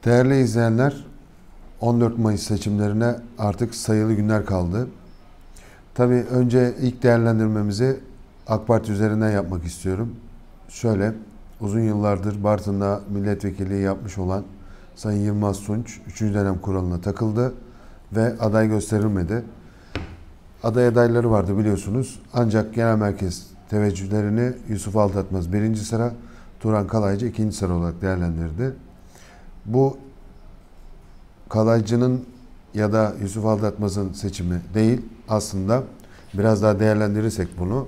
Değerli izleyenler, 14 Mayıs seçimlerine artık sayılı günler kaldı. Tabii önce ilk değerlendirmemizi AK Parti üzerinden yapmak istiyorum. Şöyle, uzun yıllardır Bartın'da milletvekilliği yapmış olan Sayın Yılmaz Tunç 3. dönem kuralına takıldı ve aday gösterilmedi. Aday adayları vardı biliyorsunuz. Ancak genel merkez teveccühlerini Yusuf Aldatmaz 1. sıra, Turan Kalaycı 2. sıra olarak değerlendirdi. Bu Kalaycı'nın ya da Yusuf Aldatmaz'ın seçimi değil. Aslında biraz daha değerlendirirsek bunu,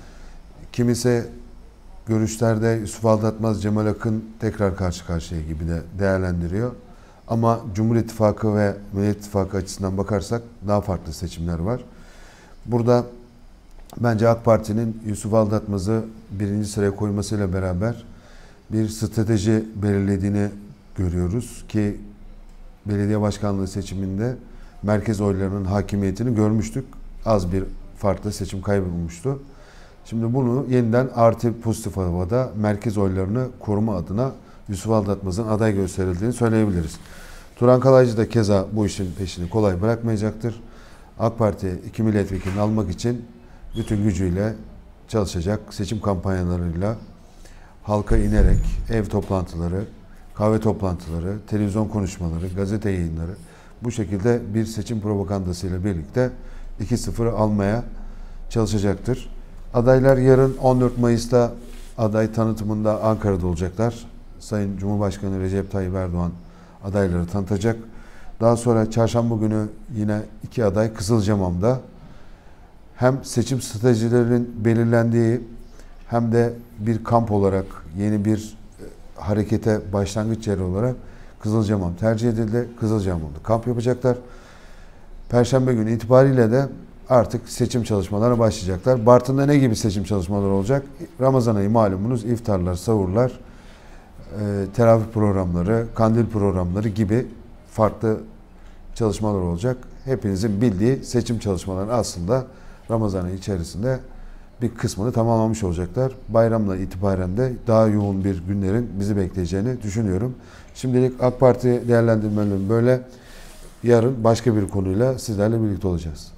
kimisi görüşlerde Yusuf Aldatmaz, Cemal Akın tekrar karşı karşıya gibi de değerlendiriyor. Ama Cumhur İttifakı ve Millet İttifakı açısından bakarsak daha farklı seçimler var. Burada bence AK Parti'nin Yusuf Aldatmaz'ı 1. sıraya koymasıyla beraber bir strateji belirlediğini görüyoruz ki belediye başkanlığı seçiminde merkez oylarının hakimiyetini görmüştük. Az bir farklı seçim kaybedilmişti. Şimdi bunu yeniden artı pozitif havada merkez oylarını koruma adına Yusuf Aldatmaz'ın aday gösterildiğini söyleyebiliriz. Turan Kalaycı da keza bu işin peşini kolay bırakmayacaktır. AK Parti 2 milletvekilini almak için bütün gücüyle çalışacak. Seçim kampanyalarıyla halka inerek ev toplantıları, kahve toplantıları, televizyon konuşmaları, gazete yayınları, bu şekilde bir seçim propagandasıyla birlikte 2-0 almaya çalışacaktır. Adaylar yarın 14 Mayıs'ta aday tanıtımında Ankara'da olacaklar. Sayın Cumhurbaşkanı Recep Tayyip Erdoğan adayları tanıtacak. Daha sonra çarşamba günü yine 2 aday Kızılcamam'da. Hem seçim stratejilerinin belirlendiği hem de bir kamp olarak yeni bir harekete başlangıç yeri olarak Kızılcamam tercih edildi. Kızılcamam'da kamp yapacaklar. Perşembe günü itibariyle de artık seçim çalışmalarına başlayacaklar. Bartın'da ne gibi seçim çalışmaları olacak? Ramazan ayı malumunuz, iftarlar, sahurlar, teravih programları, kandil programları gibi farklı çalışmalar olacak. Hepinizin bildiği seçim çalışmaları aslında Ramazan ayı içerisinde bir kısmını tamamlamış olacaklar. Bayramla itibaren de daha yoğun bir günlerin bizi bekleyeceğini düşünüyorum. Şimdilik AK Parti değerlendirmelerim böyle. Yarın başka bir konuyla sizlerle birlikte olacağız.